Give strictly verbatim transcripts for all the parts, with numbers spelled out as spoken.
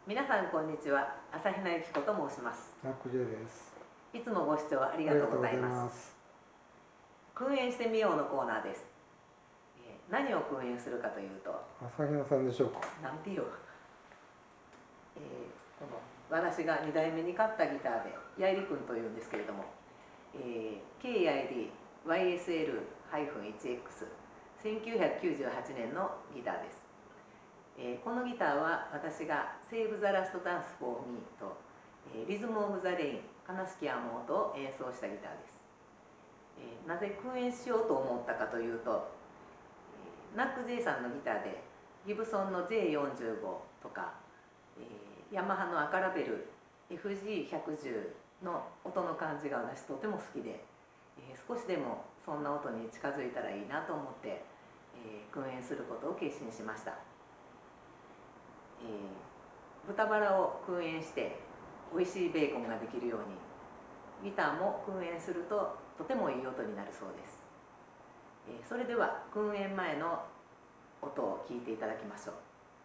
皆さんこんにちは。朝比奈由紀子と申します。 ナクジェです。 いつもご視聴ありがとうございます。訓練してみようのコーナーです。えー、何を訓練するかというと、 朝比奈さんでしょうか。 なんてよ。えー、この私がにだいめに買ったギターで、ヤイリ君というんですけれども、えー、ケーアイディーワイエスエル ワンエックス せんきゅうひゃくきゅうじゅうはちねんのギターです。えー、このギターは私が「セーブ・ザ・ラスト・ダンス・フォー・ミー」と「えー、リズム・オブ・ザ・レイン悲しき雨音」を演奏したギターです。えー、なぜ訓練しようと思ったかというと、えー、ナック J さんのギターでギブソンの ジェイよんじゅうご とか、えー、ヤマハのアカラベル エフジーひゃくじゅう の音の感じが私とても好きで、えー、少しでもそんな音に近づいたらいいなと思って、えー、訓練することを決心しました。えー、豚バラを訓練して美味しいベーコンができるようにギターも訓練するととてもいい音になるそうです。えー、それでは訓練前の音を聞いていただきましょう。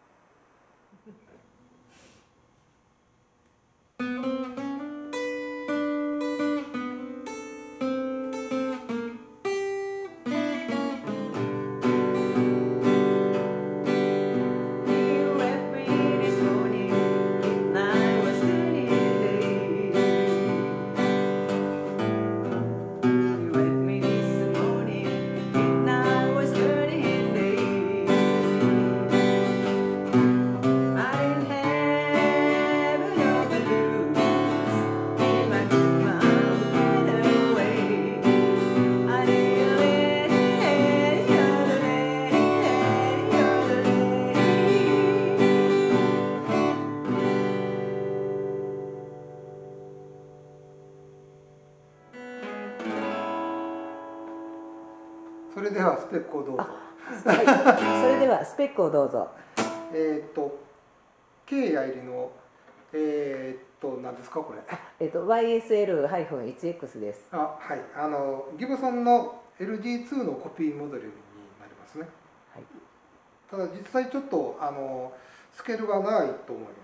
それではスペックをどうぞ。 はい、それではスペックをどうぞ。 えっと K アイリのえっと何ですかこれ。 えっと ワイエスエル ワンエックス です。 あ、はい。あのギブソンの エルジーツー のコピーモデルになりますね。はい。ただ実際ちょっとあのスケールが長いと思います。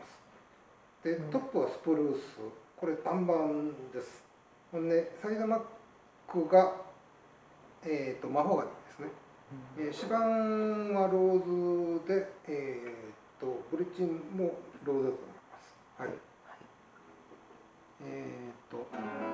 で、トップはスプルース、これ単板です。ほんでサイドマックがえー、とマホガニーですね、うん、えー、指板はローズで、えー、とブリッジもローズだと思います。はい、はい、えっ、ー、と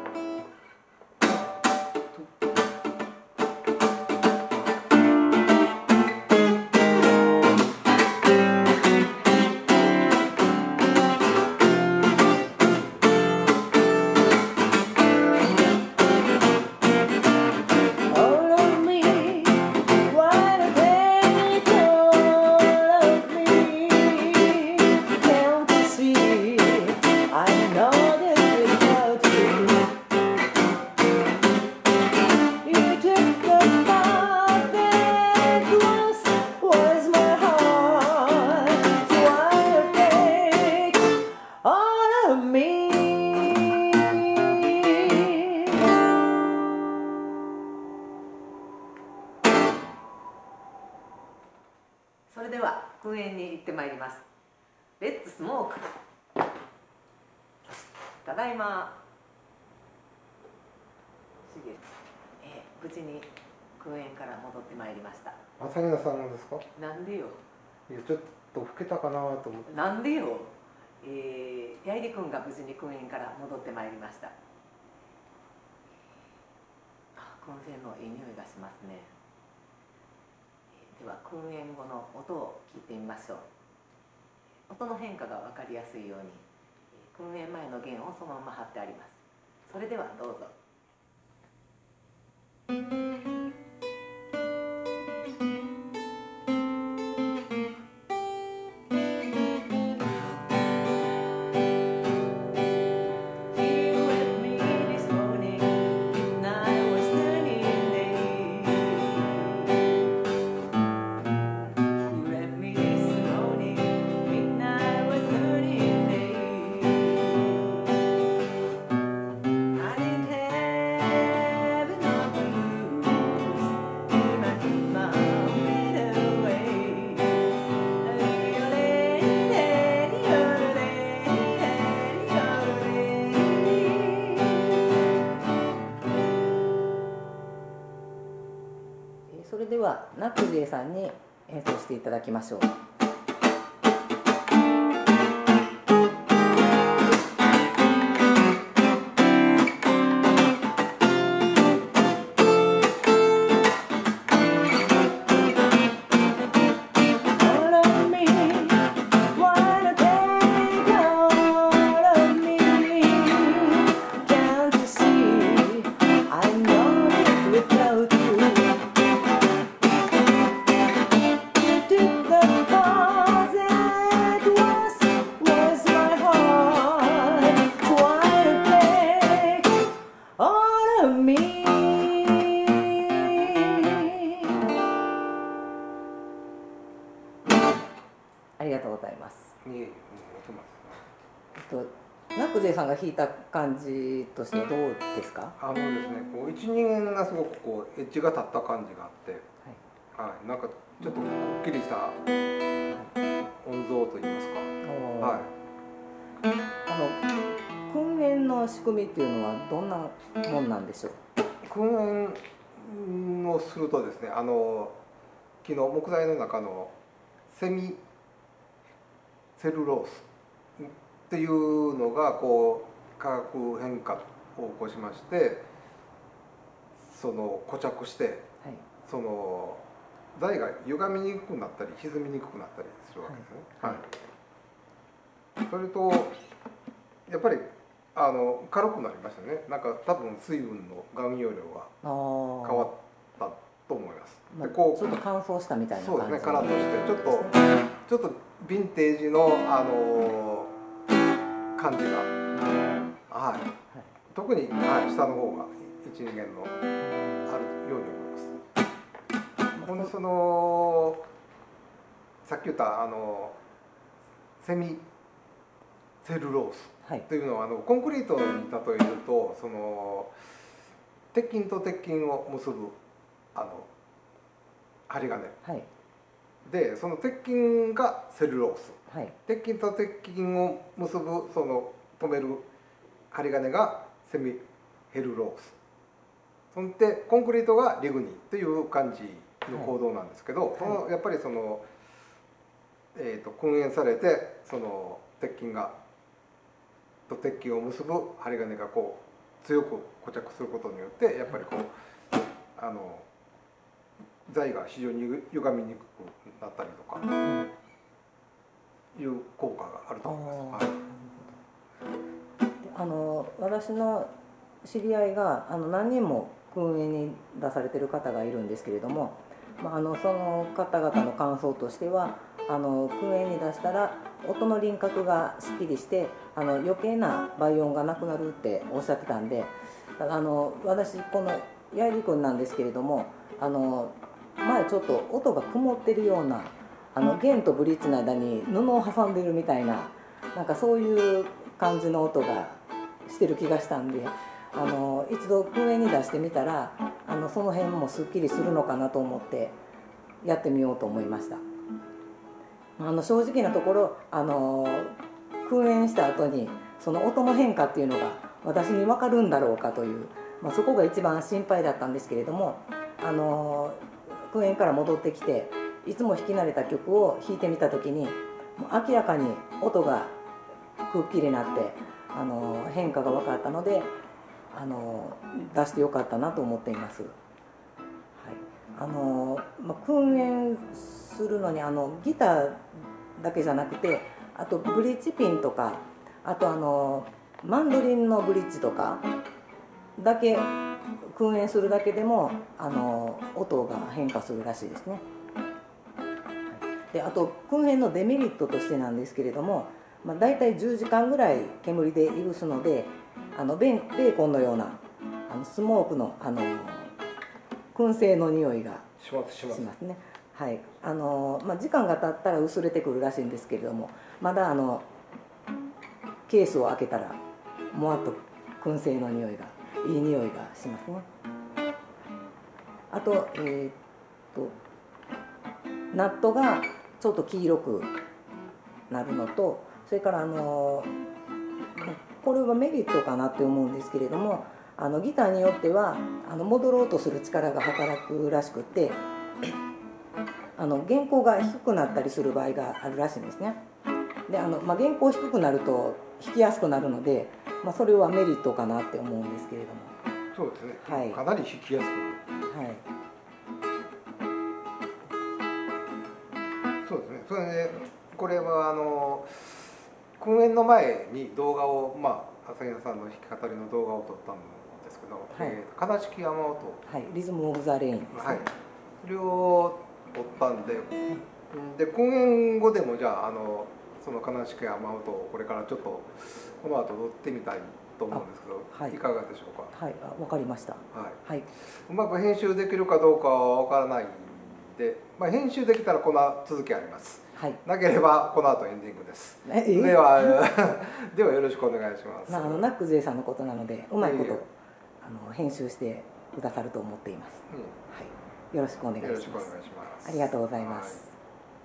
それでは訓練に行ってまいります。レッツスモーク。ただいま。えー、無事に訓練から戻ってまいりました。 朝比奈さんのですか？ なんでよ。 いやちょっと老けたかなと思って。 なんでよ。えー、ヤイリ君が無事に訓練から戻ってまいりました。あ、燻製のいい匂いがしますね。では訓練後の音を聞いてみましょう。音の変化が分かりやすいように訓練前の弦をそのまま貼ってあります。それではどうぞ。 ナックジェイさんに演奏していただきましょう。ありがとうございます。 いえいえ、もうえっと、ナックジェイさんが弾いた感じとしてはどうですか？ あのですね、こう一人間がすごくこうエッジが立った感じがあって、はい、はい、なんかちょっとくっきりした音像といいますか、はい。 あの訓練の仕組みっていうのはどんなもんなんでしょう？ 訓練をするとですね、あの木の木材の中のセミセルロースっていうのがこう化学変化を起こしまして、その固着して、はい、その材が歪みにくくなったり歪みにくくなったりするわけですね。はいはい、それとやっぱりあの軽くなりましたね。なんか多分水分の含有量が変わったと思います。 でこうちょっと乾燥したみたいな感じ。 そうですね、カラッとしてちょっとちょっとヴィンテージのあの感じが、はい、はい、特に、はい、下の方が一人間のあるように思います。ほんでそのさっき言ったあのセミセルロースというのは、はい、あのコンクリートに例えるとその鉄筋と鉄筋を結ぶあの針金、はい、でその鉄筋がセルロース、はい、鉄筋と鉄筋を結ぶその止める針金がセミヘルロース、そんでコンクリートがリグニンという感じの構造なんですけど、はい、そのやっぱりその、えー、と訓練されてその鉄筋がと鉄筋を結ぶ針金がこう強く固着することによってやっぱりこうあの材が非常に歪みにくくなったりとかいう効果があると思います。はい、 あの私の知り合いがあの何人も訓練に出されてる方がいるんですけれども、まあ、あのその方々の感想としてはあの訓練に出したら音の輪郭がすっきりしてあの余計な倍音がなくなるっておっしゃってたんで、あの私この八重君なんですけれども、あの前ちょっと音が曇ってるようなあの弦とブリッジの間に布を挟んでるみたいな、なんかそういう感じの音がしてる気がしたんで、あの一度訓練に出してみたらあのその辺もすっきりするのかなと思ってやってみようと思いました。あの正直なところあの訓練した後にその音の変化っていうのが私に分かるんだろうかという、まあ、そこが一番心配だったんですけれども、あの訓練から戻ってきていつも弾き慣れた曲を弾いてみた時に明らかに音がくっきりなってあの変化が分かったのであの出してよかったなと思っています。はい、あのまあ、訓練するのにあのギターだけじゃなくてあとブリッジピンとかあとあのマンドリンのブリッジとかだけ訓練するだけでもあの音が変化するらしいですね。であと訓練のデメリットとしてなんですけれども、まあ、大体じゅうじかんぐらい煙でいぶすのであのベーベーコンのようなあのスモークのあの燻製の匂いがしますしますね。はい、あのまあ、時間が経ったら薄れてくるらしいんですけれども、まだあのケースを開けたらもわっと燻製の匂いがいい匂いがしますね。あと、えー、っとナットがちょっと黄色くなるのと、それからあのこれはメリットかなって思うんですけれども、あのギターによってはあの戻ろうとする力が働くらしくて、 あの原稿が低くなったりする場合があるらしいんですね。であの、まあ、原稿低くなると弾きやすくなるので、まあ、それはメリットかなって思うんですけれども。 そうですね、 はい、 かなり弾きやすくなる。 はい、 そうですね。それでこれはあの公演の前に動画を、まあ朝比奈さんの弾き語りの動画を撮ったんですけど、はい、えー、悲しき山音、 はい、リズムオブザレインですね。 はい、それを撮ったんで、はい、で公演後でもじゃああのその悲しき山音をこれからちょっとこの後撮ってみたいと思うんですけど、はい、いかがでしょうか。 はい、わかりました。はい、はい、 うまく編集できるかどうかはわからないんで、まあ、編集できたらこの続きあります。はい、なければこの後エンディングです。ではではよろしくお願いします。 まあ、あのナック勢さんのことなのでうまいことあの編集してくださると思っています。うん、はい、よろしくお願いします。よろしくお願いします。ありがとうございます。はい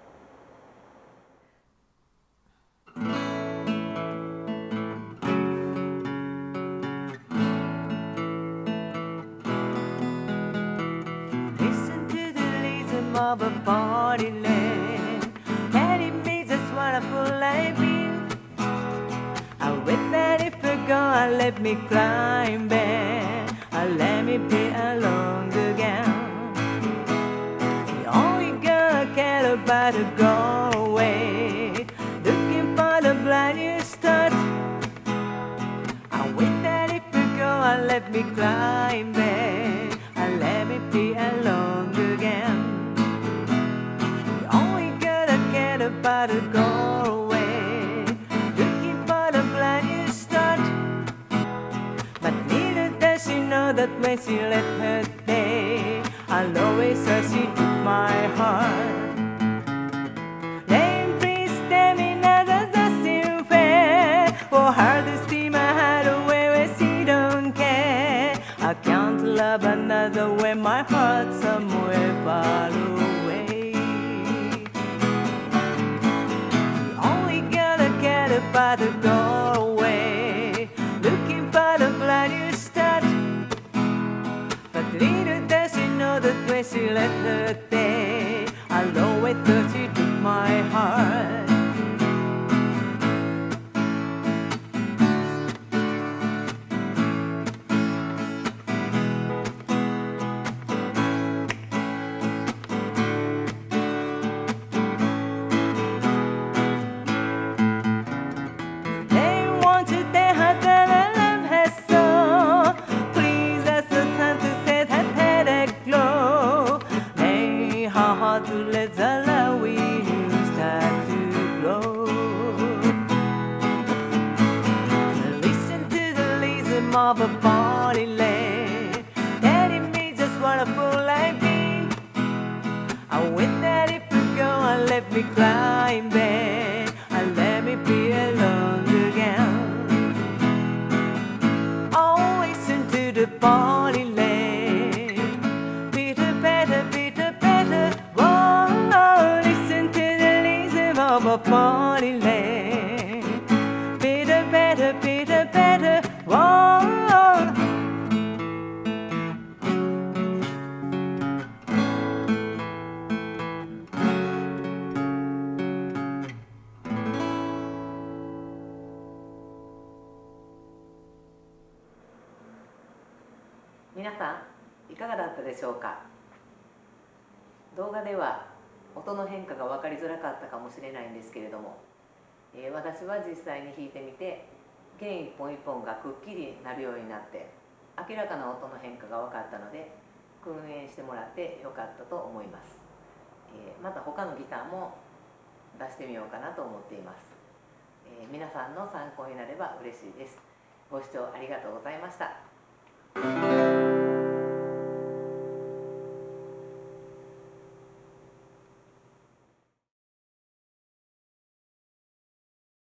of a party land, telling me just wonderful life in. I wait that if you go, let me climb back, let me be alone again. The only girl I care about to go away, looking for the brightest start. I wait that if you go, let me climb back, let me be alone again. About to go away, looking for the brightest start. But little does she know that when she left her day, I'll always as she took my heart. Rain, please tell me now that doesn't seem fair for her to steal my heart away when she don't care. I can't love another when my heart's somewhere far away. About to go away, looking for the brightest start. But little does she know that when she left her day, I'll always thought she took my heart. Of a party land, telling me just what a fool I've been. I wait that if you go and let me climb there, and let me be alone again. Oh, listen to the party land, bitter, better, bitter, better. Whoa, listen to the rhythm of a party land, bitter, better, bitter, better. Whoa. 皆さんいかがだったでしょうか。動画では音の変化が分かりづらかったかもしれないんですけれども、えー、私は実際に弾いてみて弦一本一本がくっきりなるようになって明らかな音の変化が分かったので訓練してもらってよかったと思います。えー、また他のギターも出してみようかなと思っています。えー、皆さんの参考になれば嬉しいです。ご視聴ありがとうございました。